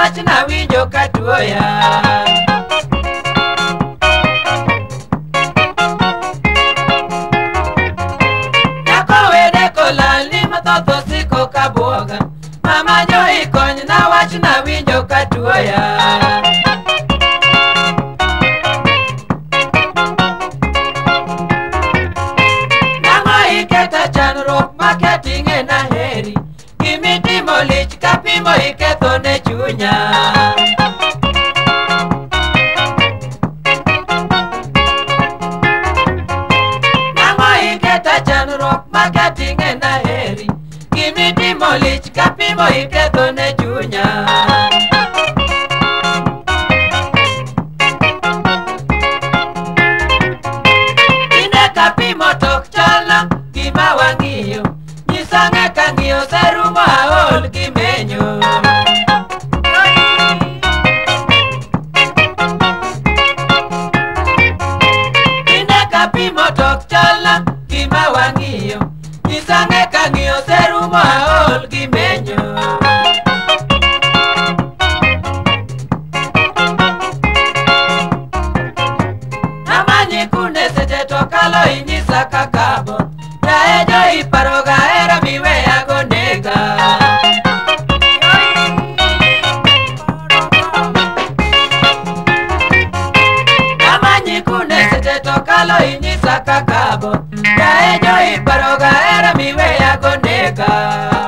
wach na winjo katuoya. Nyako wede kolal ni mathoth siko kabuoga, mama jo ikony na wach na winjo katuoya. Marketing na heri kimiti molich kapimo iketho ne chunya. Nango iketa chanruok marketing na heri kimiti molich kapimo iketho ne chunya. Ine kapimo tok chalna gima wang'iyo, nyisang'e kang'iyo serumo aol kimenyo. Ine kapimo tok chalna gima wang'iyo, nyisang'e kang'iyo serumo aol kimenyo. Namanyi kune seche to kalo inyisa kakabo, jo iparoga era miweya gonega. Namanyi kune seche to kalo inyisa kakabo, jo iparoga era miweya gonega.